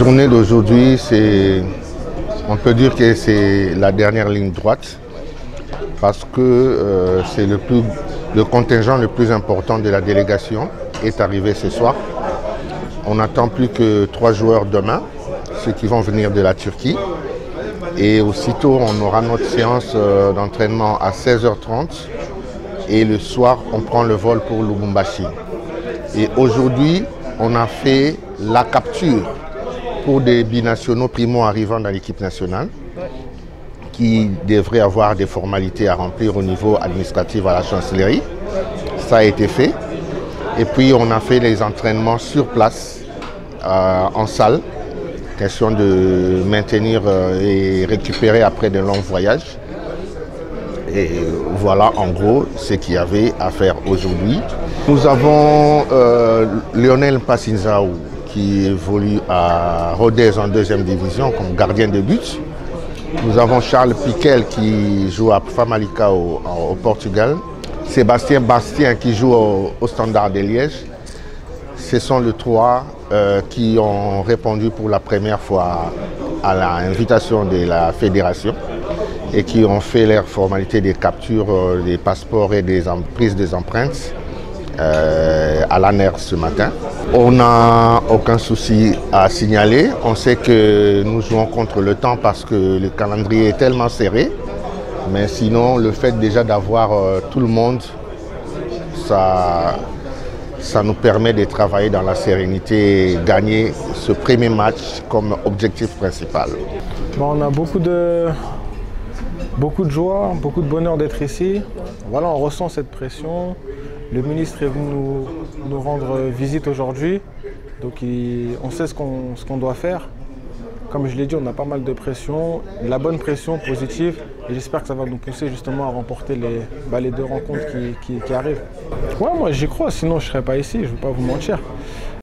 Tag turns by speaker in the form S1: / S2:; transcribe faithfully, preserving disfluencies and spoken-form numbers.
S1: La journée d'aujourd'hui, c'est, on peut dire que c'est la dernière ligne droite parce que euh, c'est le, plus, le contingent le plus important de la délégation est arrivé ce soir. On n'attend plus que trois joueurs demain, ceux qui vont venir de la Turquie. Et aussitôt, on aura notre séance euh, d'entraînement à seize heures trente. Et le soir, on prend le vol pour Lubumbashi. Et aujourd'hui, on a fait la capture pour des binationaux primo-arrivants dans l'équipe nationale qui devraient avoir des formalités à remplir au niveau administratif à la chancellerie. Ça a été fait. Et puis, on a fait les entraînements sur place, euh, en salle. Question de maintenir euh, et récupérer après de longs voyages. Et voilà en gros ce qu'il y avait à faire aujourd'hui. Nous avons euh, Lionel Passinzao qui évolue à Rodez en deuxième division comme gardien de but. Nous avons Charles Piquel qui joue à Famalicão au, au Portugal. Sébastien Bastien qui joue au, au Standard de Liège. Ce sont les trois euh, qui ont répondu pour la première fois à l'invitation de la fédération et qui ont fait leur formalité des captures euh, des passeports et des prises des empreintes euh, à l'A N E R ce matin. On n'a aucun souci à signaler. On sait que nous jouons contre le temps parce que le calendrier est tellement serré. Mais sinon, le fait déjà d'avoir euh, tout le monde, ça, ça nous permet de travailler dans la sérénité et gagner ce premier match comme objectif principal.
S2: Bon, on a beaucoup de, beaucoup de joie, beaucoup de bonheur d'être ici. Voilà, on ressent cette pression. Le ministre est venu nous, nous rendre visite aujourd'hui, donc il, on sait ce qu'on ce qu'on doit faire. Comme je l'ai dit, on a pas mal de pression, de la bonne pression positive, et j'espère que ça va nous pousser justement à remporter les, bah, les deux rencontres qui, qui, qui arrivent. Ouais, moi j'y crois, sinon je ne serais pas ici, je ne vais pas vous mentir.